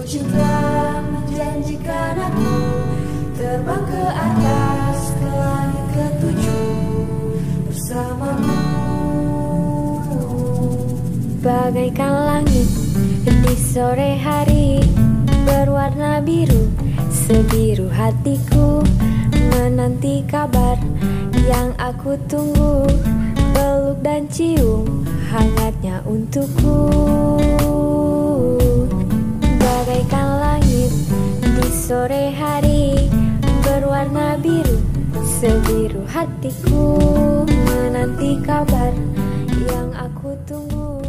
cinta menjanjikan aku terbang ke atas ke langit ketujuh bersamamu. Bagaikan langit di sore hari berwarna biru, sebiru hatiku menanti kabar yang aku tunggu, peluk dan cium hangatnya untukku. Bagaikan langit di sore hari berwarna biru, sebiru hatiku menanti kabar yang aku tunggu.